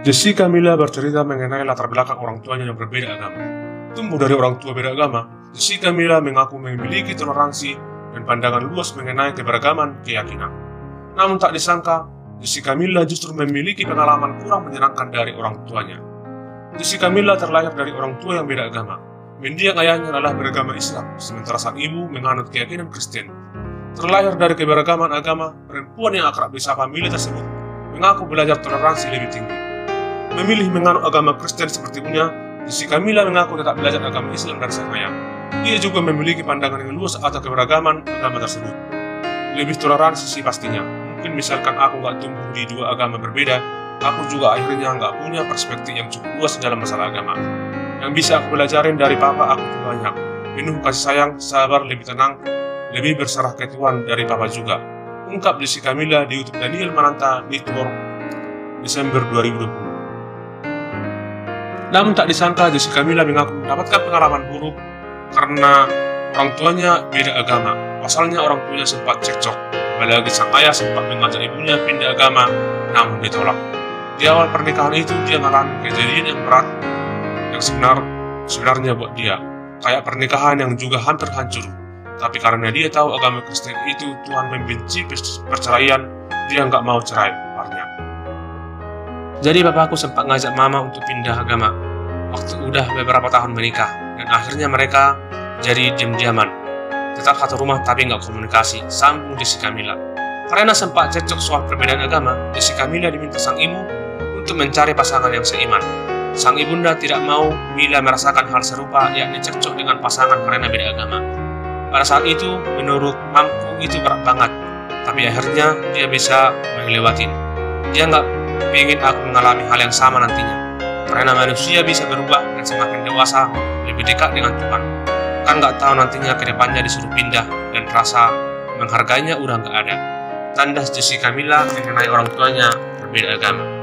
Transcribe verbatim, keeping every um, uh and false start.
Jessica Mila bercerita mengenai latar belakang orang tuanya yang berbeda agama. Tumbuh dari orang tua beda agama, Jessica Mila mengaku memiliki toleransi dan pandangan luas mengenai keberagaman keyakinan. Namun tak disangka, Jessica Mila justru memiliki pengalaman kurang menyenangkan dari orang tuanya. Jessica Mila terlahir dari orang tua yang beda agama. Mendiang ayahnya adalah beragama Islam, sementara sang ibu menganut keyakinan Kristen. Terlahir dari keberagaman agama, perempuan yang akrab disapa Mila tersebut mengaku belajar toleransi lebih tinggi. Memilih menganut agama Kristen seperti ibunya, Jessica Mila mengaku tetap belajar agama Islam dari sang ayah. Ia juga memiliki pandangan yang luas atas keberagaman agama tersebut. Lebih toleransi sih pastinya. Mungkin misalkan aku nggak tumbuh di dua agama berbeda, aku juga akhirnya nggak punya perspektif yang cukup luas dalam masalah agama. Yang bisa aku pelajarin dari papa aku tuh banyak. Penuh kasih sayang, sabar, lebih tenang, lebih berserah ke Tuhan dari papa juga. Ungkap Jessica Mila di YouTube Daniel Mananta Network Desember dua ribu dua puluh. Namun tak disangka Jessica Mila mengaku mendapatkan pengalaman buruk karena orang tuanya beda agama. Pasalnya orang tuanya sempat cekcok, apalagi sang ayah sempat mengajak ibunya pindah agama, namun ditolak. Di awal pernikahan itu dia mengalami kejadian yang berat yang sebenar, sebenarnya buat dia, kayak pernikahan yang juga hampir hancur. Tapi karena dia tahu agama Kristen itu Tuhan membenci perceraian, dia nggak mau cerai uparnya. Jadi papaku sempat ngajak mama untuk pindah agama waktu udah beberapa tahun menikah, dan akhirnya mereka jadi diam-diaman. Tetap satu rumah tapi nggak komunikasi, sambung Jessica Mila. Karena sempat cekcok soal perbedaan agama, Jessica Mila diminta sang ibu untuk mencari pasangan yang seiman. Sang ibunda tidak mau Mila merasakan hal serupa, yakni cekcok dengan pasangan karena beda agama. Pada saat itu, menurut mampu itu berat banget, tapi akhirnya dia bisa melewati. Dia nggak ingin aku mengalami hal yang sama nantinya, karena manusia bisa berubah dan semakin dewasa lebih dekat dengan Tuhan. Kan nggak tahu nantinya kedepannya disuruh pindah dan rasa menghargainya udah nggak ada. Tandas Jessica Mila mengenai orang tuanya berbeda agama.